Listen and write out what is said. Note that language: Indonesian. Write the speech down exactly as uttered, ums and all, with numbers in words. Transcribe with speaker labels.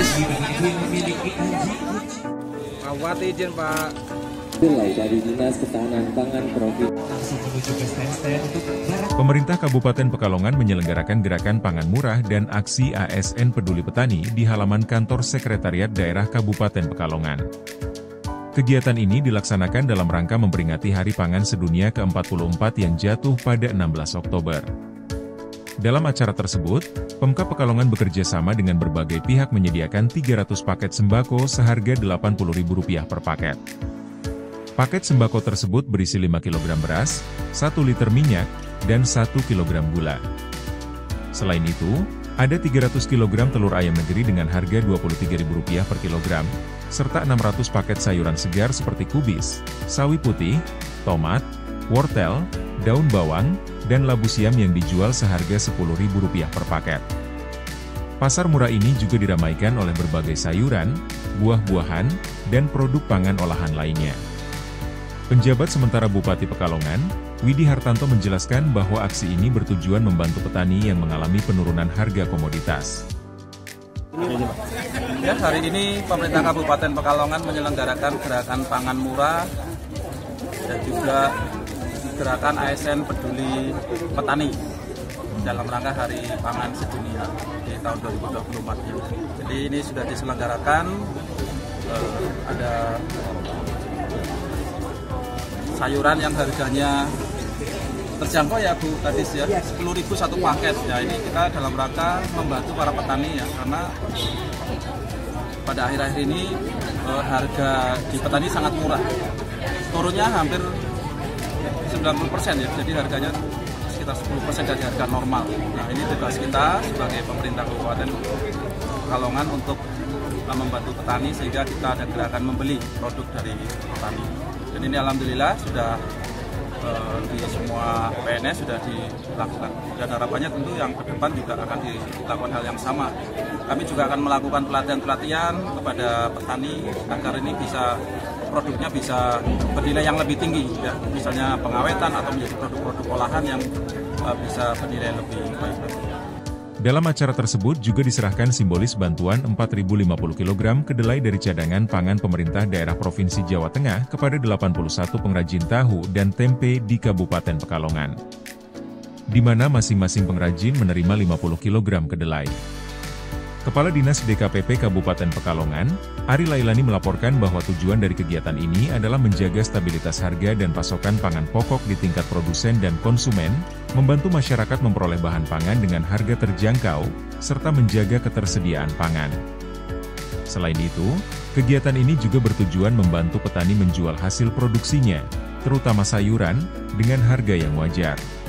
Speaker 1: Mas.
Speaker 2: Awat izin Pak.
Speaker 3: Dari Dinas Ketahanan Pangan Provinsi.
Speaker 4: Pemerintah Kabupaten Pekalongan menyelenggarakan gerakan pangan murah dan aksi A S N Peduli Petani di halaman kantor Sekretariat Daerah Kabupaten Pekalongan. Kegiatan ini dilaksanakan dalam rangka memperingati Hari Pangan Sedunia ke empat puluh empat yang jatuh pada enam belas Oktober. Dalam acara tersebut, Pemkab Pekalongan bekerja sama dengan berbagai pihak menyediakan tiga ratus paket sembako seharga delapan puluh ribu rupiah per paket. Paket sembako tersebut berisi lima kilogram beras, satu liter minyak, dan satu kilogram gula. Selain itu, ada tiga ratus kilogram telur ayam negeri dengan harga dua puluh tiga ribu rupiah per kilogram, serta enam ratus paket sayuran segar seperti kubis, sawi putih, tomat, wortel, daun bawang, dan labu siam yang dijual seharga sepuluh ribu rupiah per paket. Pasar murah ini juga diramaikan oleh berbagai sayuran, buah-buahan, dan produk pangan olahan lainnya. Penjabat sementara Bupati Pekalongan, Widi Hartanto menjelaskan bahwa aksi ini bertujuan membantu petani yang mengalami penurunan harga komoditas.
Speaker 2: Ya, hari ini pemerintah Kabupaten Pekalongan menyelenggarakan gerakan pangan murah dan juga gerakan A S N Peduli Petani dalam rangka Hari Pangan Sedunia di tahun dua ribu dua puluh empat ini. Jadi ini sudah diselenggarakan, eh, ada sayuran yang harganya terjangkau ya Bu Kadis ya, sepuluh ribu satu paket. Ya ini kita dalam rangka membantu para petani ya, karena pada akhir-akhir ini eh, harga di petani sangat murah. Turunnya hampir sembilan puluh persen ya, jadi harganya sekitar sepuluh persen dari harga normal. Nah ini tugas kita sebagai pemerintah Kabupaten Pekalongan untuk uh, membantu petani sehingga kita ada gerakan membeli produk dari petani. Dan ini alhamdulillah sudah uh, di semua P N S sudah dilakukan. Dan harapannya tentu yang ke depan juga akan dilakukan hal yang sama. Kami juga akan melakukan pelatihan-pelatihan kepada petani agar ini bisa produknya bisa bernilai yang lebih tinggi, ya, misalnya pengawetan atau menjadi produk-produk olahan yang uh, bisa bernilai lebih baik.
Speaker 4: Dalam acara tersebut juga diserahkan simbolis bantuan empat ribu lima puluh kilogram kedelai dari cadangan pangan pemerintah daerah Provinsi Jawa Tengah kepada delapan puluh satu pengrajin tahu dan tempe di Kabupaten Pekalongan, di mana masing-masing pengrajin menerima lima puluh kilogram kedelai. Kepala Dinas D K P P Kabupaten Pekalongan, Ari Lailani melaporkan bahwa tujuan dari kegiatan ini adalah menjaga stabilitas harga dan pasokan pangan pokok di tingkat produsen dan konsumen, membantu masyarakat memperoleh bahan pangan dengan harga terjangkau, serta menjaga ketersediaan pangan. Selain itu, kegiatan ini juga bertujuan membantu petani menjual hasil produksinya, terutama sayuran, dengan harga yang wajar.